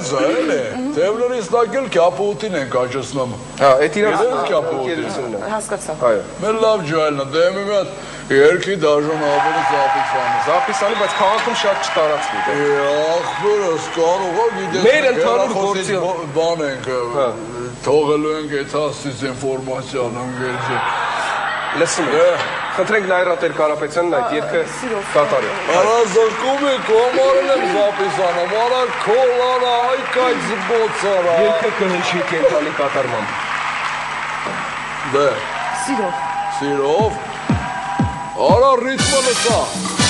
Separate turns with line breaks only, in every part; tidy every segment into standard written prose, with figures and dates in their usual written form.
Լենզա էլի, ձևներից նակել կյապուտին ենք աճեցնում։
Հա, էդ իրան
կյապուտին։
Հասկացա։
Այո։
Մեր լավ ջայլն է, դե մի հատ երկի դաժան ավելի Զապիսյանը։
Զապիսյանի, բայց քաղաքում շատ չտարածվի։
Ախպերս կարող է գիտես։
Մեր ընդհանուր գործի
բան ենք, թողելու ենք այդ հաստից ինֆորմացիան ընկերջի։
Լսում եք, խնդրենք Նաիրա Տեր-Կարապետյանն այդ երգը կատարի։
Արա զրկում եք, կոմարել եմ Զապիսյանը, արա քոլարա, այկայց բոցարա։
Երգը կհնչի կենտրոնի կատարմամբ։
Դե։
Սիրով։
Սիրով։ Արա ռիթմը լսա։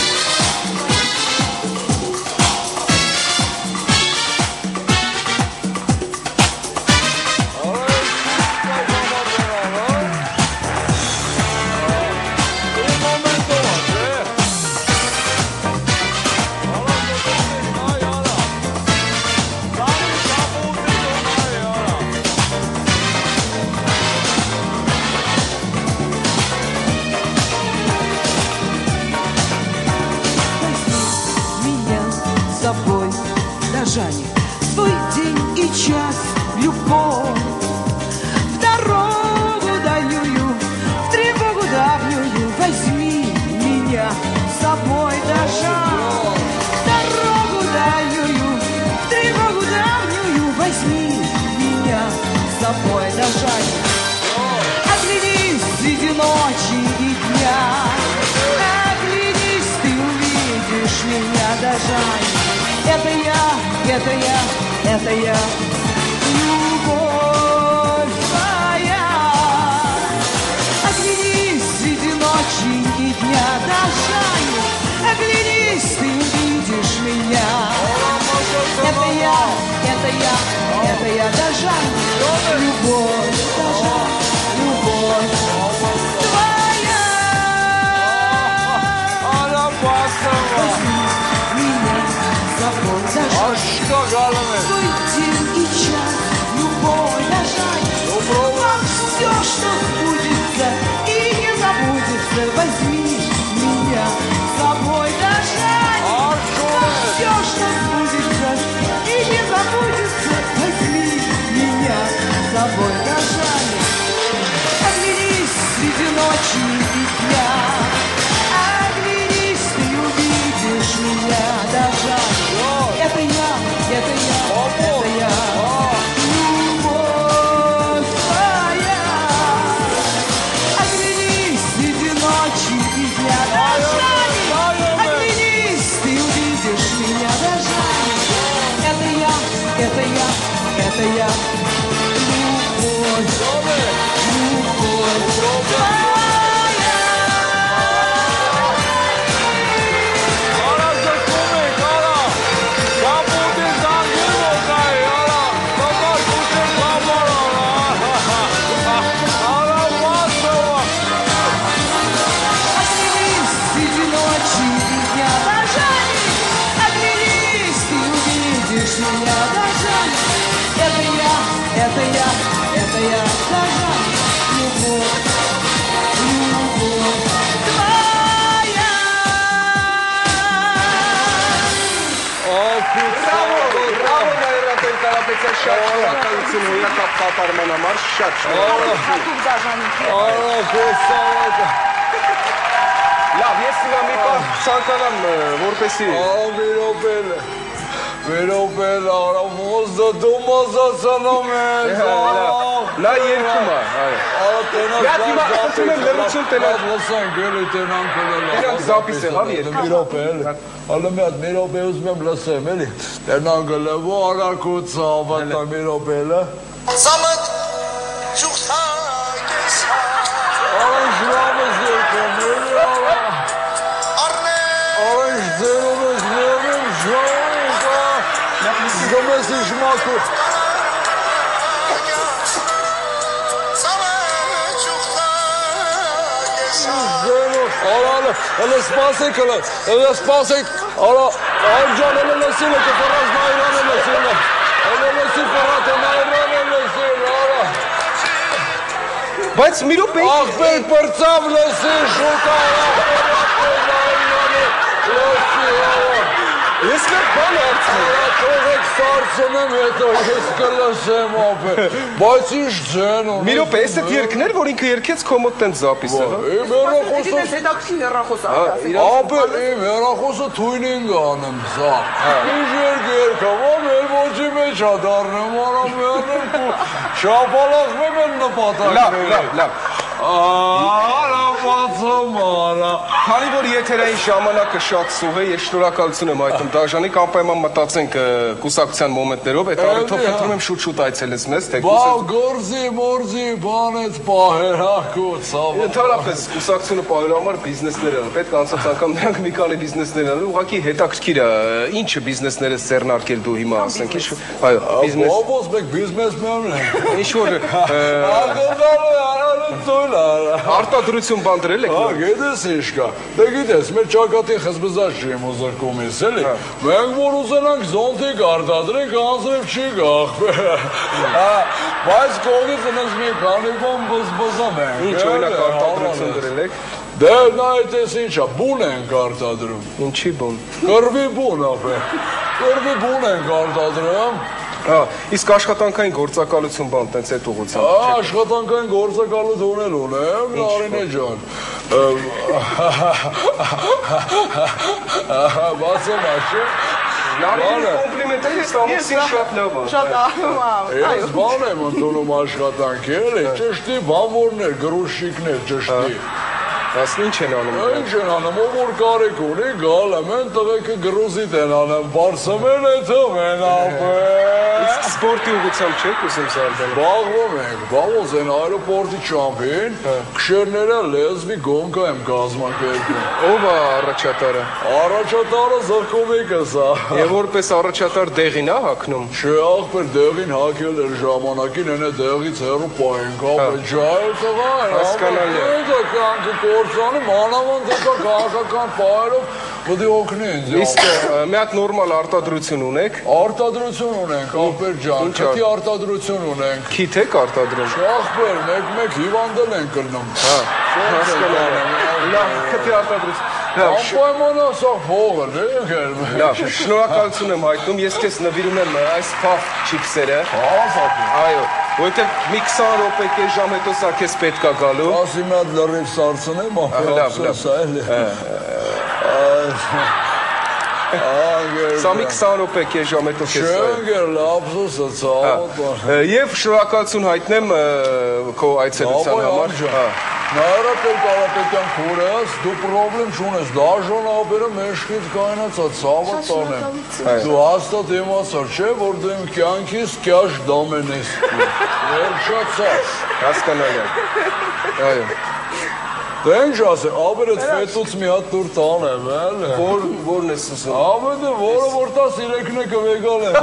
Твой день и час, любовь, в дорогу дальнюю, в тревогу давнюю, возьми меня с собой даже. В дорогу дальнюю, в тревогу давнюю, возьми меня с собой даже. Оглянись среди ночи и дня, оглянись, ты увидишь меня даже. Это я, любовь твоя. Оглянись среди ночи и дня даже. Оглянись, ты увидишь меня. Это я даже. Любовь даже, любовь твоя. Возьми меня с собой даже. Твой день и час, любовь дождь. Вам все, что сбудется и не забудется, возьми меня с собой дождь. Вам все, что сбудется и не забудется, возьми меня с собой дождь. Оглянись среди ночи и дня, оглянись, ты увидишь меня дождь. Это я, любовь твоя. Оглянись среди ночи и дня даже. Оглянись, ты увидишь меня даже. Это я, любовь твоя. Это я, даже любовь твоя.
Բրավո Նաիրա Տեր-Կարապետյան, շատ շնորհակալություն հույրակապ կատարման համար, շատ շնորհակալություն։
Հատուկ դաժանիքի։
Լավ, ես հիմա մի պահ ցանկանամ որպեսի
Վերոպել արամոզը դու մոզացանում ես։
Լա երկում է։ Ես հիմա խնդրում եմ լրություն տենալ։
Լսանք էլի տենանք էլի։
Տենանք Զապիս է, լավ երկում։
Մի րոպե էլի։ Ալը մի հատ մի րոպե ուզում եմ լսեմ էլի։ Տենանք էլի վարակուց ավատա մի րոպե էլի։
Զամդ ջուխսա կեսա։
Orange Ramos երկում էլի արա։ Orange ձերում ես լևում ժոն։ Գոմես իշխմակու։ Արա, հələ սպասեք, հələ սպասեք, արա, այրջան հələ լսել է, կպրած Նաիրան է լսել է, հələ լսի պրատ է Նաիրան է լսել, արա։
Բայց մի րոպե։
Ախպեր պրծավ լսի, շուտ արա, Նաիրան է լսի, արա։
Ես մեր բան արցնեմ։
Թողեք սարսնեմ հետո ես կլսեմ ապե։ Բայց ինչ ձեն ունի։
Մի րոպե, այս այդ երգներ, որ ինքը երգեց քո մոտ տենց զապիսը, հա։
Իմ հեռախոսը
հետաքրքիր հեռախոս
ապե իմ հեռախոսը թույնինգ անեմ սա։ Ինչ երգ ով էլ ոչի մեջ ա դառնում, արամ մեռնեմ ու շապալախվեմ են նպատակները։
Լավ։
Արաբացում արա։
Քանի որ եթերային ժամանակը շատ սուղ է, ես շնորհակալություն եմ այդում դաժանիկ անպայման մտածենք կուսակցության մոմենտներով, այդ առիթով խնդրում եմ շուտ այցելես մեզ, թե
Բա գործի մորձի բանեց պահեր հակոց
Ընդհանրապես կուսակցությունը պահելու համար բիզնեսներ են, պետք է անցած անգամ նրանք մի քանի բիզնեսներ են, ուղղակի հետաքրքիր է, ինչը բիզնեսները ձեռնարկել դու հիմա ասենք, այո, բիզնես։
Ո՞ս մեկ բիզնեսմենն է։
Ինչ որ արտադրություն բան դրել եք։
Հա, գիտես ինչ կա։ Դե գիտես, մեր ճակատին խզբզած չի մոզարկում ես, էլի։ Մենք որ ուզենանք զոնտիկ արտադրենք, անձրև չի գախ։ Բայց կողից ընս մի քանի բան բզբզում ենք։
Ինչ օրինակ արտադրություն դրել եք։
Դե նայտես ինչա, բուն ենք արտադրում։
Ինչի բուն։
Կռվի բուն ապե։ Կռվի բուն ենք արտադրում։
Իսկ աշխատանքային գործակալություն բան տենց այդ ուղղությամբ։
Աշխատանքային գործակալություն էլ ունեմ, Նարինե ջան։ Բացում աշե։
Նարինի կոմպլիմենտը ես ամուսին շատ լավ է։
Շատ
Ես բան եմ ընդունում աշխատանքի, էլի, ճշտի բանվորներ, գրուշիկներ, ճշտի։
Ասն ինչ են անում։
Ինչ են անում, ով որ կարիք ունի, գալ եմ, են տղեկը գրուզիտ են անում, բարսմեն է թվում ապե։
Իսկ սպորտի ուղղությամբ չեք ուզում զարգանալ։
Բաղվում ենք, բաղոզ են այրոպորտի չամպին, քշերները լեզվի գոնկա եմ կազմակերպում։
Ով է առաջատարը։
Առաջատարը զրկումիկս է։
Եվ որպես առաջատար դեղին է հագնում։
Չէ, ախպեր դեղին հակել էր ժամանակին, են է դեղից հեռու պայենք, ապե ջայր տղա են։
Հասկանալի է։
Ինձ է կանքը կործանը, մանավանդ դեպա կաղաքական պայերով պտի օգնի ինձ։
Իսկ մի հատ նորմալ արտադրություն ունեք։
Արտադրություն ունենք, ախպեր ջան, քթի արտադրություն ունենք։
Քիթ եք արտադրում։
Ախպեր, մեկ հիվանդել են կլնում։
Լավ, քթի արտադրություն։
Անպայման ասա փողը,
Լավ, շնորհակալություն եմ հայտնում, ես քեզ նվիրում եմ այս փախ չիպսերը։ Այո, որովհետև մի 20 րոպե կես ժամ հետո սա քեզ պետք է գալու։
Ասի մի հատ լրիվ սարսնեմ,
Լավ։ Սա մի 20 րոպե կես ժամ հետո քեզ։
Շենգեր լապսուսը ցավոտ։
Եվ շնորհակալություն հայտնեմ քո այցելության համար։
Նայրա Կարապետյան քուրես, դու պրոբլեմ չունես, դաժան ապերը մեջքից կայնացա, ցավը տանեմ։ Դու հաստատ իմացար, չէ, որ դու իմ կյանքիս կյաշ դամեն ես։ Վերջացած։
Հասկանալի է։ Այո։
Դե ինչ ասեմ, ապերդ ֆետուց մի հատ տուր տանեմ, էլի։
Որն ես ուզում։
Ապետը որը որ տա սիրեքն է կվեգալ եմ։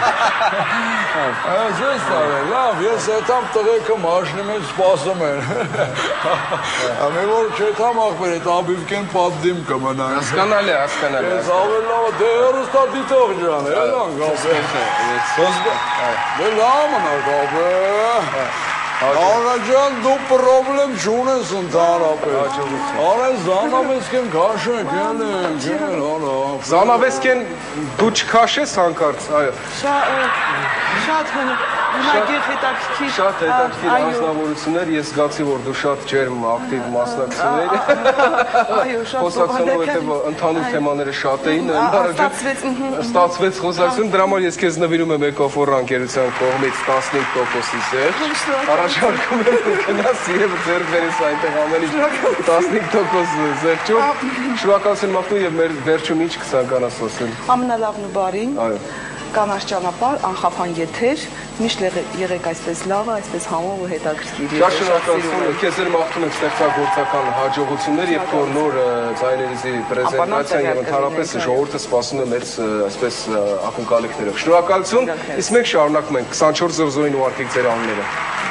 Այս ես տարել, լավ, ես հետամ տղեկը մաշնի մեջ սպասում են։ Ամի որ չետամ աղբեր, էտ աբիվկեն պատդիմ կմնա։
Հասկանալի է, հասկանալի է։
Ես ավել լավ, դե հերուստա դիտող ջան, էլան գաբե։ Դե լավ մնակ աբե։ Աղաջան դու պրոբլեմ չունես ընդհանրապես։ Արեն զանավեսկեն քաշենք, էլի,
Զանավեսկեն դու չքաշես հանկարծ, այո։
Շատ հնագիր հետաքրքիր։
Շատ հետաքրքիր անձնավորություններ, ես զգացի, որ դու շատ ջերմ ակտիվ մասնակցում ես։
Այո, շատ
Խոսակցությունը, որովհետև ընդհանուր թեմաները շատ էին, ստացվեց խոսակցություն, դրա համար ես քեզ նվիրում եմ Էկոֆոր ընկերության կողմից 15%-ի զերծ։ Առաջարկում եմ գնաս եւ ձեռք բերես այնտեղ ամեն ինչ 15% զերծում։ Շնորհակալություն մաղթում եւ մեր վերջում ինչ կցանկանաս ասել։
Ամենալավն ու բարին։
Այո։
Կանաչ ճանապարհ, անխափան եթեր, միշտ եղեք այսպես լավը, այսպես համով ու հետաքրքիր։
Շատ շնորհակալություն, քեզ էլ մաղթում ենք ստեղծագործական հաջողություններ եւ քո նոր ձայներիզի պրեզենտացիան եւ ընդհանրապես ժողովուրդը սպասում է մեծ այսպես ակնկալիքներով։ Շնորհակալություն, իսկ մենք շարունակում ենք 24/7-ին ուղարկեք ձեր անունները։